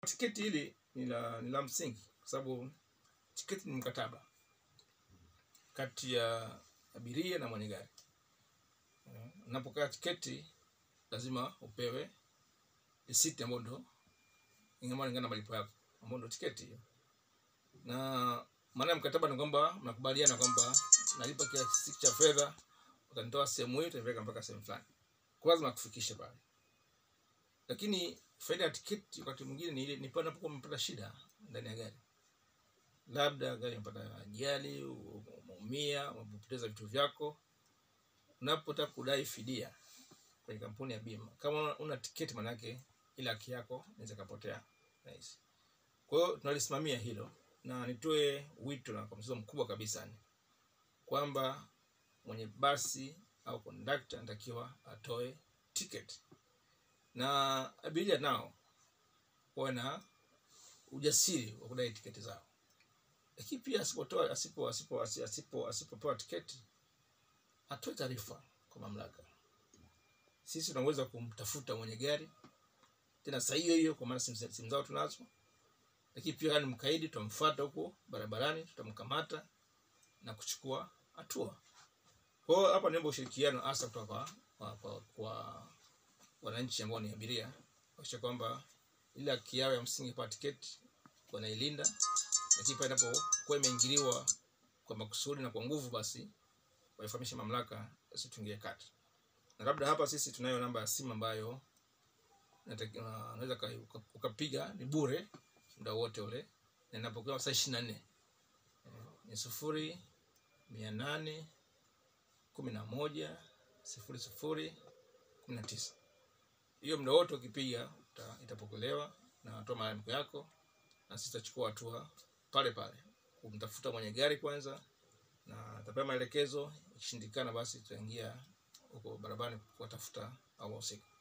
Tiketi hili ni la msingi kwa sababu tiketi ni mkataba kati ya abiria na mwenye gari. Unapokaa tiketi lazima upewe risiti ambayo ndio inalingana na malipo yako, ambayo ndio tiketi hiyo. Na maana ya mkataba ni kwamba mnakubaliana kwamba nalipa kiasi cha fedha, utanitoa sehemu hii utapeleka mpaka sehemu fulani. Kwa lazima kufikisha pale. Lakini faida ya tiketi wakati mwingine ni ile, ni pale unapokuwa umepata shida ndani ya gari. Labda gari imepata ajali, umeumia, umepoteza vitu vyako, unapotaka kudai fidia kwenye kampuni ya bima, kama una tiketi maana yake ile haki yako inaweza kupotea. Nice. Kwa hiyo tunalisimamia hilo, na nitoe wito na kwa msemo mkubwa kabisa ni kwamba mwenye basi au conductor anatakiwa atoe tiketi, na abiria nao wana ujasiri wa kudai tiketi zao. Lakini pia asipopewa tiketi, atoe taarifa kwa mamlaka. Sisi tunaweza kumtafuta mwenye gari tena saa hiyo hiyo, kwa maana simu zao tunazo. Lakini pia kama ni mkaidi, tutamfuata huko barabarani, tutamkamata na kuchukua hatua. Kwa hiyo hapa niombe ushirikiano hasa kutoka kwa wananchi ambao ni abiria, kuhakikisha kwamba ile haki yao ya msingi kwa tiketi wanailinda. Lakini pale inapokuwa imeingiliwa kwa makusudi na kwa nguvu, basi waifahamishe mamlaka, basi tuingie kati. Na labda hapa sisi tunayo namba ya simu ambayo unaweza ukapiga, ni bure muda wote ule, na inapokuwa saa 24 ni 0800 11 0019. Hiyo muda wote ukipiga itapokelewa na atoa malalamiko yako, na sisi tutachukua hatua pale pale kumtafuta mwenye gari kwanza, na atapewa maelekezo. Ikishindikana basi tutaingia huko barabarani kuwatafuta au wahusika.